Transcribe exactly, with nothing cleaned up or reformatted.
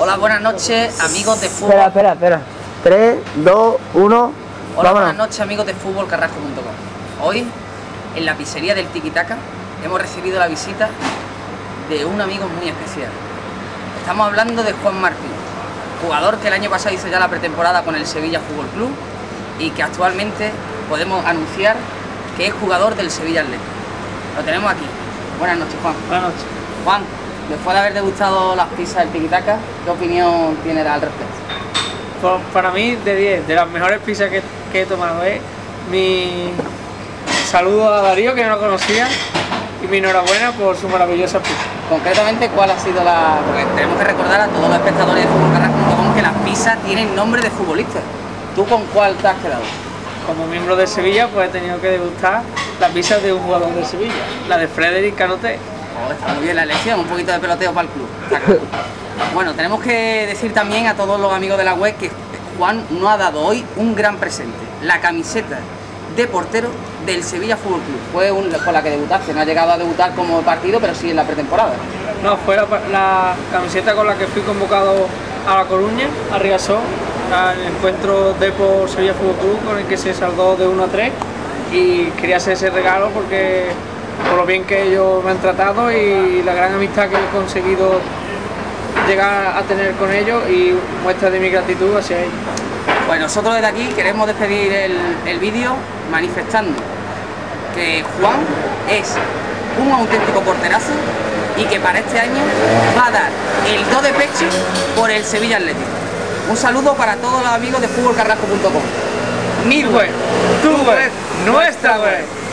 Hola, buenas noches, amigos de fútbol. Espera, espera, espera. tres, dos, uno. Hola, buenas noches, amigos de fútbol carrasco punto com. Hoy, en la pizzería del Tiki Taka, hemos recibido la visita de un amigo muy especial. Estamos hablando de Juan Martín, jugador que el año pasado hizo ya la pretemporada con el Sevilla Fútbol Club y que actualmente podemos anunciar que es jugador del Sevilla Atlético. Lo tenemos aquí. Buenas noches, Juan. Buenas noches. Juan, después de haber degustado las pizzas del Tiki Taka, ¿qué opinión tienes al respecto? Pues para mí, de diez, de las mejores pizzas que, que he tomado, ¿eh? Mi saludo a Darío, que no lo conocía, y mi enhorabuena por su maravillosa pizza. Concretamente, ¿cuál ha sido la...? Porque tenemos que recordar a todos los espectadores de fútbol carrasco punto com que las pizzas tienen nombre de futbolistas. ¿Tú con cuál te has quedado? Como miembro de Sevilla, pues he tenido que degustar las pizzas de un jugador de Sevilla, la de Frederic Canoté. Oh, está muy bien la elección, un poquito de peloteo para el club. Bueno, tenemos que decir también a todos los amigos de la web que Juan nos ha dado hoy un gran presente, la camiseta de portero del Sevilla Fútbol Club. Fue un, con la que debutaste, no ha llegado a debutar como partido, pero sí en la pretemporada. No, fue la, la camiseta con la que fui convocado a La Coruña, a Riazor, al encuentro Depor Sevilla Fútbol Club, con el que se saldó de uno a tres, y quería hacer ese regalo porque por lo bien que ellos me han tratado y la gran amistad que he conseguido llegar a tener con ellos, y muestra de mi gratitud hacia ellos. Pues nosotros desde aquí queremos despedir el, el vídeo manifestando que Juan es un auténtico porterazo y que para este año va a dar el do de pecho por el Sevilla Atlético. Un saludo para todos los amigos de fútbol carrasco punto com. Mi web, tu web, nuestra web.